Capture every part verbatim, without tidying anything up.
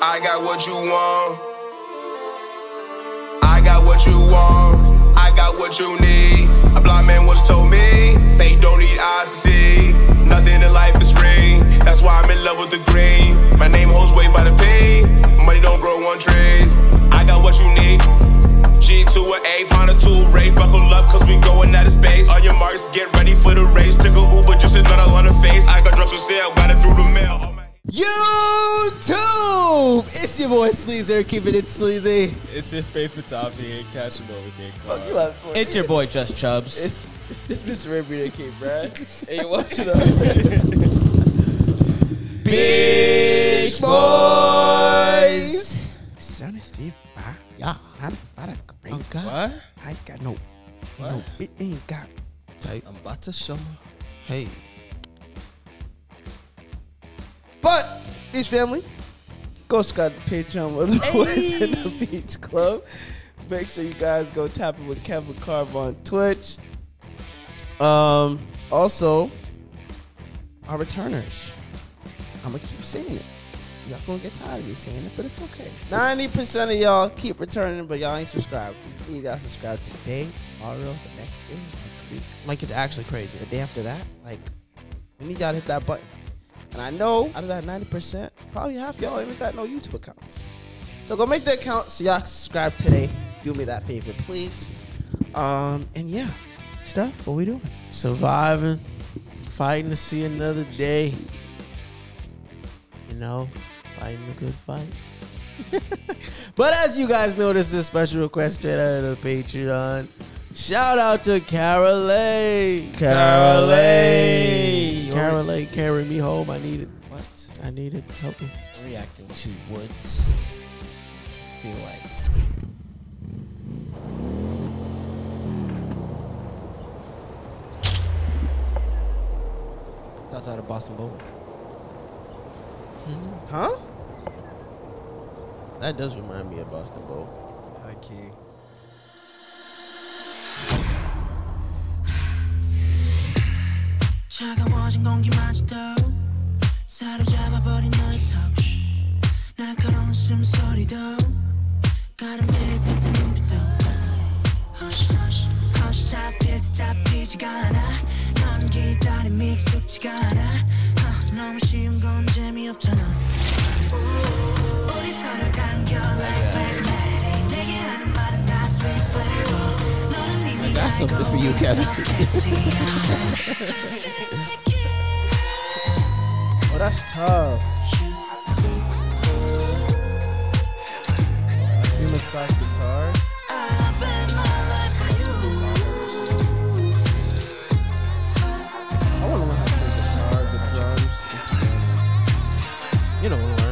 I got what you want. I got what you want. I got what you need. A blind man once told me they don't need eyes to see. Nothing in life is free. That's why I'm in love with the green. My name holds weight by the P. Money don't grow on trees. I got what you need. G to an A, find a two rate. Buckle up cause we going out of space. On your marks, get ready for the race. Took a Uber, just another on the face. I got drugs for sale, got it through the mail. YouTube! It's your boy Sleazer, keeping it sleazy. It's your favorite topic, catch him over here, Carl. It's your boy Just Chubbs. It's this Mister Everyday King, Brad. Hey, watch it up. Bitch boys! Son is it? Yeah, I'm about to great. Oh, God. What? I ain't got no, ain't no, it ain't got type. I'm about to show me. Hey. But, Beach family, go subscribe to Patreon with the Boys in the Beach Club. Make sure you guys go tap it with Kevin Carver on Twitch. Um, also, our returners. I'm going to keep saying it. Y'all going to get tired of me saying it, but it's okay. ninety percent of y'all keep returning, but y'all ain't subscribed. You need to subscribe today, tomorrow, the next day, next week. Like, it's actually crazy. The day after that, like, we need y'all to hit that button. And I know out of that ninety percent, probably half y'all ain't got no YouTube accounts. So go make the account so y'all subscribe today. Do me that favor, please. Um, and yeah, Steph, what we doing? Surviving, fighting to see another day. You know, fighting the good fight. But as you guys know, this is a special request straight out of the Patreon. Shout out to Carolee. Carolee. Carolee, carry me home. I needed what? I needed help me. Reacting to Woods. I feel like. It's outside of Boston Bowl. Huh? That does remind me of Boston Bowl. High key. 차가워진 공기마저도 사로잡아버린 너의 턱 날카로운 숨소리도 가라앉힐 듯한 눈빛도 Hush hush hush 잡힐 듯 잡히지가 않아 넌 기다림이 익숙지가 않아 uh, 너무 쉬운 건 재미없잖아 우리 서로를 당겨 like black lady 내게 하는 말은 다 sweet flavor 너는 이미 That's something for you, Kevin. Oh, that's tough. Human size guitar. I want to learn how to play guitar, the drums, the piano. You know, learn.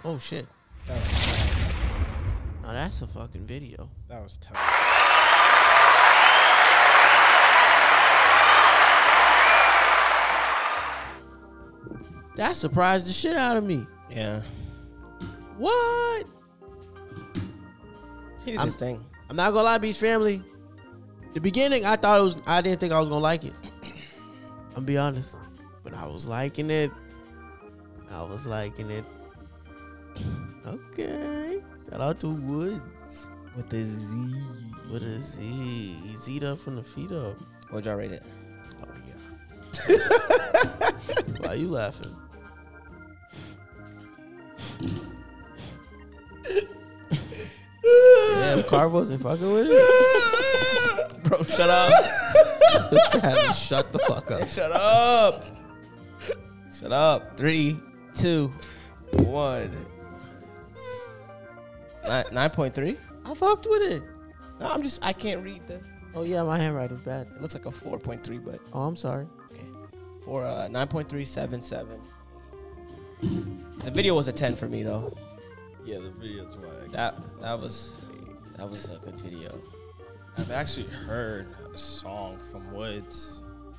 Oh shit. That was tough. Now that's a fucking video. That was tough. That surprised the shit out of me. Yeah. What? He did I'm- his thing. I'm not gonna lie, Beach Family. The beginning, I thought it was. I didn't think I was gonna like it. I'm be honest, but I was liking it. I was liking it. Okay. Shout out to Woods With the Z. with a Z. Z'd up from the feet up. What'd y'all rate it? Oh yeah. Why you laughing? Damn, Carv wasn't fucking with it. Bro, shut up. Shut the fuck up. Shut up. Shut up. Three, two, one. Nine, nine point three? I fucked with it. No, I'm just, I can't read the. Oh yeah, my handwriting's bad. It looks like a four point three, but Oh, I'm sorry. for uh, nine point three seven seven. The video was a ten for me, though. Yeah, the video's whack. That that was that was a good video. I've actually heard a song from Woods,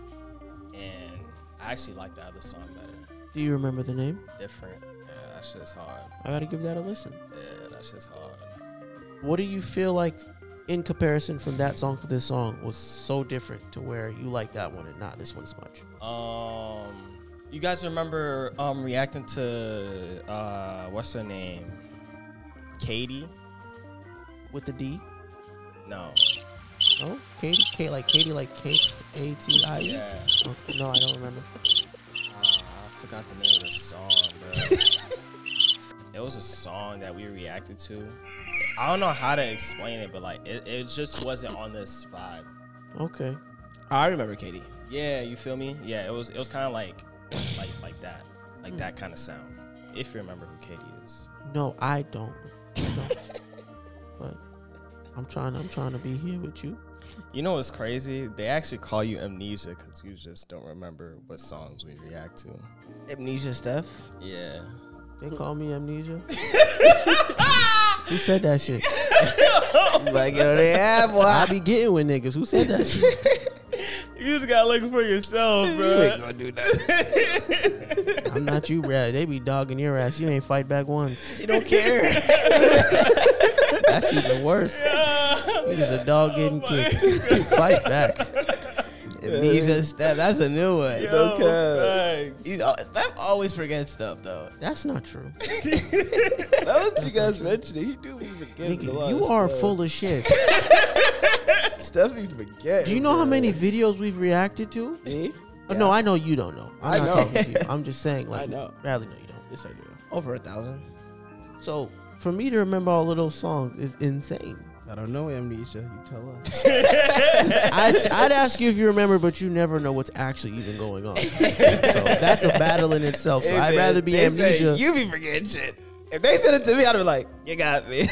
and I actually like the other song better. Do you remember the name? Different. Yeah, that shit's hard. I gotta give that a listen. Yeah, that shit's hard. What do you feel like in comparison from that song to this song was so different to where you like that one and not this one as much? Um, you guys remember um reacting to uh what's her name? Katie? With the D? No. Oh, Katie, Kate, like Katie, like Kate, A T I E? Yeah. Okay, no, I don't remember. Uh, I forgot the name of the song, bro. It was a song that we reacted to. I don't know how to explain it, but like it, it just wasn't on this vibe. Okay. I remember Katie. Yeah, you feel me? Yeah, it was it was kind of like like like that, like that kind of sound. If you remember who Katie is. No, I don't. I don't. But I'm trying. I'm trying to be here with you. You know what's crazy? They actually call you Amnesia because you just don't remember what songs we react to. Amnesia Steph. Yeah. They call me Amnesia. Who said that shit? You might get on their app, boy. I be getting with niggas. Who said that shit? You just gotta look for yourself, You bro. ain't gonna do that. I'm not you, Brad. They be dogging your ass. You ain't fight back once. You don't care. That's even worse. You just a dog getting kicked. Fight back. Amnesia Steph. That's a new one. Yo, No cap. facts. He's al- Steph always forgets stuff though. That's not true. Now that you guys mentioned it, he do be forgetting a Nigga, lot you of are stuff. full of shit. Steph be forgetting. Do you know how bro. many videos we've reacted to? Me? Oh, no, I know you don't know. I'm I not know. talking to you. I'm just saying, like, I know. Bradley, no, you don't. Yes, I do. Over a thousand. So, for me to remember all of those songs is insane. I don't know Amnesia. You tell us. I'd, I'd ask you if you remember, but you never know what's actually even going on. So, that's a battle in itself. So, I'd rather be They say Amnesia. You be forgetting shit. If they said it to me, I'd be like, you got me.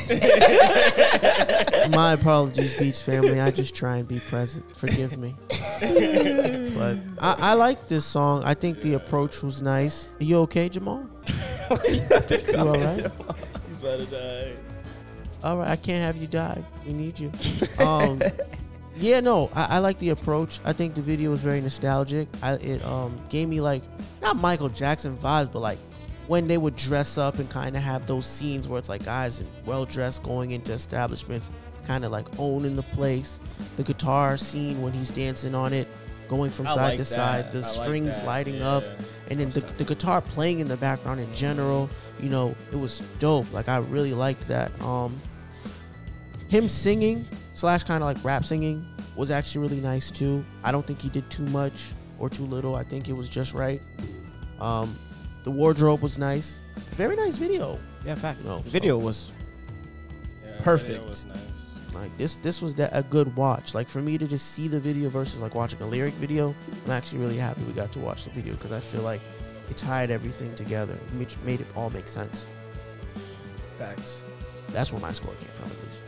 My apologies, Beach family. I just try and be present. Forgive me. But I, I like this song. I think the approach was nice. Are you okay, Jamal? You all right? He's about to die. All right, I can't have you die. We need you. Um, yeah, no, I, I like the approach. I think the video was very nostalgic. I, it um, gave me like not Michael Jackson vibes, but like when they would dress up and kind of have those scenes where it's like guys in well dressed going into establishments, kind of like owning the place. The guitar scene when he's dancing on it, going from I side like to that. side, the I like strings that. lighting Yeah. up, and then the, the guitar playing in the background in general. You know, it was dope. Like I really liked that. Um, him singing slash kind of like rap singing was actually really nice too. I don't think he did too much or too little. I think it was just right. Um, the wardrobe was nice. Very nice video. Yeah, fact. No, The so- video was Yeah, Perfect. It was nice. Like this, this was that a good watch. Like for me to just see the video versus like watching a lyric video, I'm actually really happy we got to watch the video because I feel like it tied everything together, which made it all make sense. facts. That's where my score came from, at least.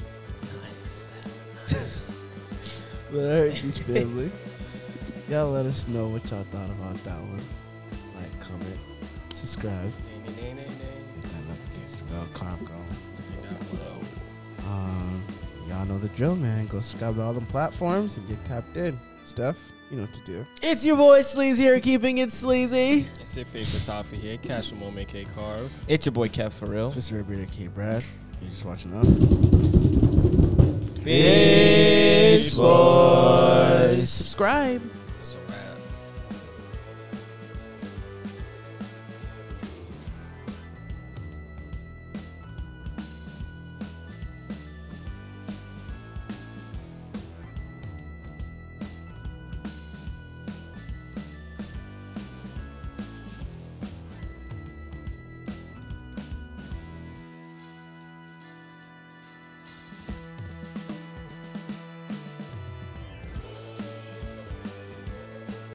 But all right, Beach family. Y'all let us know what y'all thought about that one. Like, comment, subscribe. Nay, nay, nay, nay, nay. Hit that notification uh, Carb go. Um, y'all know the drill, man. Go subscribe to all them platforms and get tapped in. Steph, you know what to do. It's your boy Sleazy here, keeping it sleazy. It's your favorite Tafa here. Cash a moment, K Carve. It's your boy Kev for real. It's Mister Red K Brad. You just watching up. Bitch boys. Subscribe.